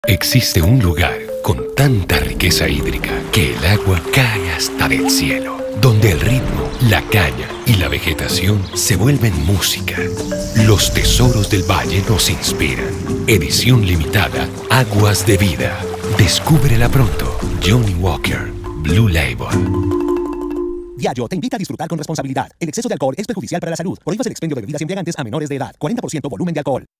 Existe un lugar con tanta riqueza hídrica que el agua cae hasta del cielo, donde el ritmo, la caña y la vegetación se vuelven música. Los tesoros del valle nos inspiran. Edición limitada, Aguas de Vida. Descúbrela pronto. Johnnie Walker, Blue Label. Diageo te invita a disfrutar con responsabilidad. El exceso de alcohol es perjudicial para la salud. Prohíbas el expendio de bebidas embriagantes a menores de edad. 40% volumen de alcohol.